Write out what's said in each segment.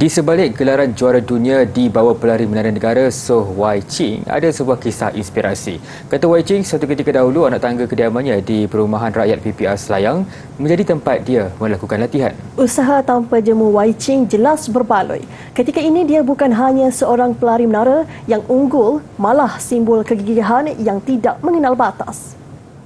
Di sebalik gelaran juara dunia di bawah pelari menara negara Soh Wai Ching, ada sebuah kisah inspirasi. Kata Wai Ching, suatu ketika dahulu anak tangga kediamannya di perumahan rakyat PPR Selayang menjadi tempat dia melakukan latihan. Usaha tanpa jemu Wai Ching jelas berbaloi. Ketika ini dia bukan hanya seorang pelari menara yang unggul, malah simbol kegigihan yang tidak mengenal batas.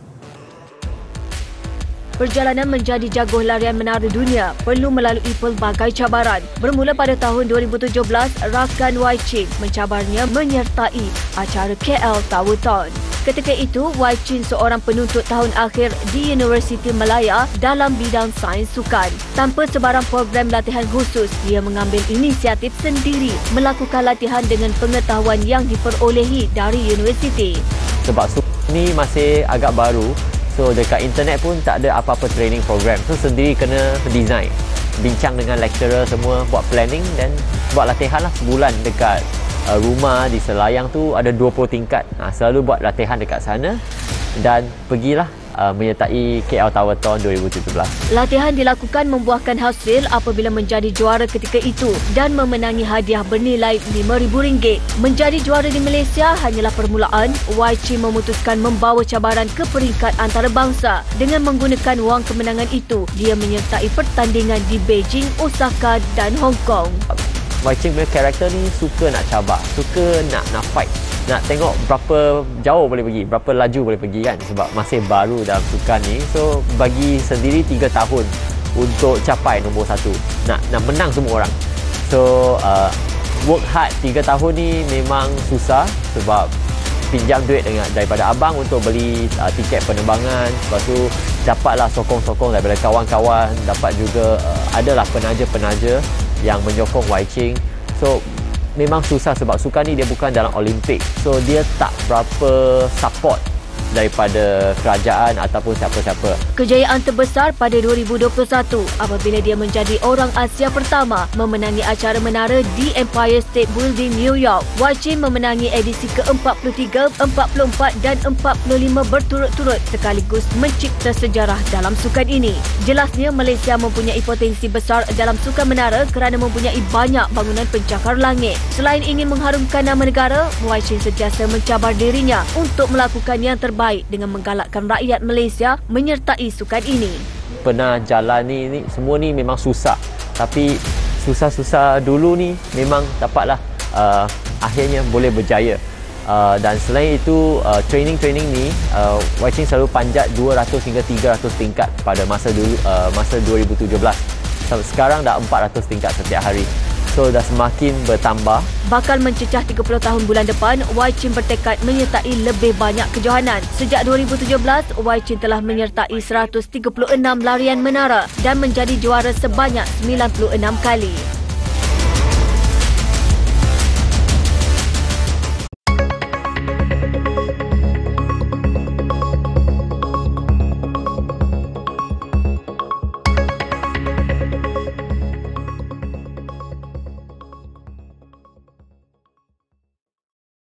Perjalanan menjadi jagoh larian menara dunia perlu melalui pelbagai cabaran. Bermula pada tahun 2017, rakan Wai Ching mencabarnya menyertai acara KL Tawathon. Ketika itu, Wai Ching seorang penuntut tahun akhir di Universiti Malaya dalam bidang sains sukan. Tanpa sebarang program latihan khusus, dia mengambil inisiatif sendiri melakukan latihan dengan pengetahuan yang diperolehi dari universiti. Sebab ni masih agak baru, so dekat internet pun tak ada apa-apa training program. So sendiri kena design, bincang dengan lecturer semua, buat planning dan buat latihan lah sebulan dekat rumah di Selayang tu ada 20 tingkat. Selalu buat latihan dekat sana dan pergilah menyertai KL Tawathon 2017. Latihan dilakukan membuahkan hasil apabila menjadi juara ketika itu dan memenangi hadiah bernilai RM5,000. Menjadi juara di Malaysia hanyalah permulaan. Wai Ching memutuskan membawa cabaran ke peringkat antarabangsa. Dengan menggunakan wang kemenangan itu, dia menyertai pertandingan di Beijing, Osaka dan Hong Kong. Wai Ching punya karakter ni suka nak cabar, suka nak fight, nak tengok berapa jauh boleh pergi, berapa laju boleh pergi kan, sebab masih baru dalam sukan ni. So bagi sendiri 3 tahun untuk capai nombor 1, nak menang semua orang. So work hard 3 tahun ni memang susah sebab pinjam duit daripada abang untuk beli tiket penerbangan. Lepas tu dapatlah sokong-sokong daripada kawan-kawan, dapat juga adalah penaja-penaja yang menyokong Wai Ching. So memang susah sebab sukan ni dia bukan dalam Olimpik. So dia tak berapa support daripada kerajaan ataupun siapa-siapa. Kejayaan terbesar pada 2021 apabila dia menjadi orang Asia pertama memenangi acara menara di Empire State Building, New York. Wai Ching memenangi edisi ke-43, 44 dan 45 berturut-turut sekaligus mencipta sejarah dalam sukan ini. Jelasnya Malaysia mempunyai potensi besar dalam sukan menara kerana mempunyai banyak bangunan pencakar langit. Selain ingin mengharumkan nama negara, Wai Ching sentiasa mencabar dirinya untuk melakukan yang terbaik dengan menggalakkan rakyat Malaysia menyertai sukan ini. Pernah jalan ni semua ni memang susah, tapi susah-susah dulu ni memang dapatlah akhirnya boleh berjaya. Dan selain itu training ni Wai Ching selalu panjat 200 hingga 300 tingkat pada masa 2017. Sekarang dah 400 tingkat setiap hari. So dah semakin bertambah. Bakal mencecah 30 tahun bulan depan, Wai Ching bertekad menyertai lebih banyak kejohanan. Sejak 2017, Wai Ching telah menyertai 136 larian menara dan menjadi juara sebanyak 96 kali.